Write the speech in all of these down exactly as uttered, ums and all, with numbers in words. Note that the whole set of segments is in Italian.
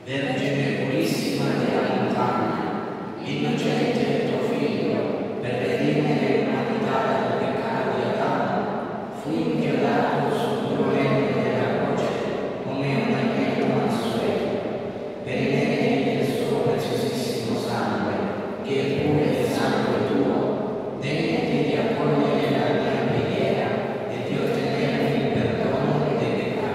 Vergine purissima della montagna, innocente il tuo figlio, per redimere l'umanità dal peccato di Adamo, fu inchiodato sul duro legno della croce come un agnello mansueto, per i meriti del suo preziosissimo sangue, che è pure il sangue tuo, degnati di accogliere la mia preghiera e di ottenere il perdono dei peccati.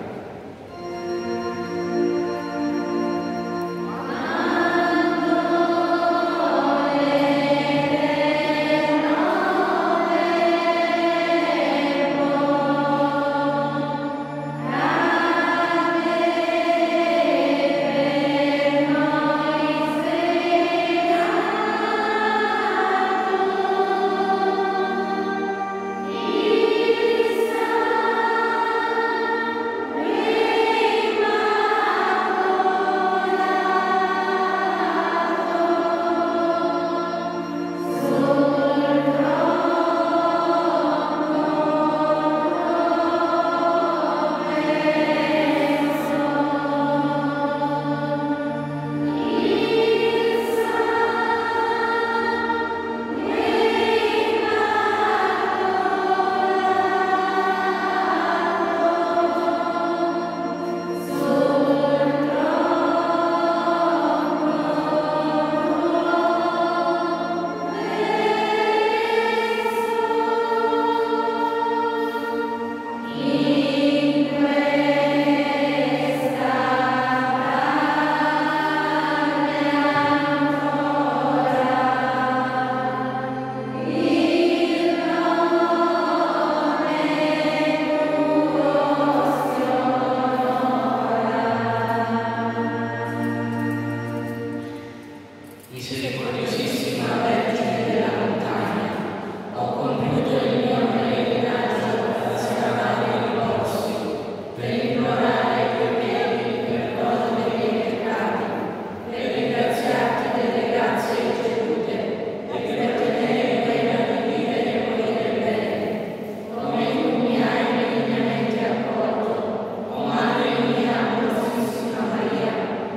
Misericordiosissima Vergine della montagna, ho compiuto il mio pellegrinaggio alla strada dei posti per implorare ai tuoi piedi il perdono dei miei peccati, per ringraziarti delle grazie ricevute e per ottenere quella di vivere e morire bene, come tu mi hai benignamente accolto, o Madre mia, amorosissima Maria,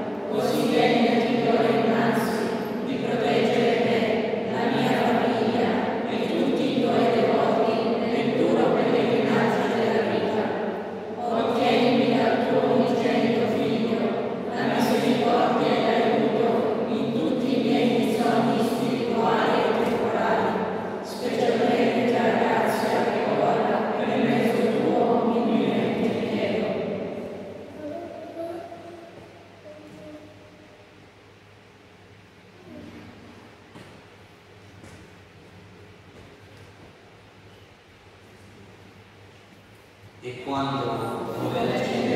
così degnati d'ora innanzi di proteggere me, la mia famiglia e tutti i tuoi devoti nel duro pellegrinaggio della vita. Ottienimi dal tuo unigenito Figlio la misericordia e l'aiuto in tutti i miei bisogni spirituali e temporali, specialmente la grazia che ora per mezzo tuo umilmente chiedo. E quando, o Vergine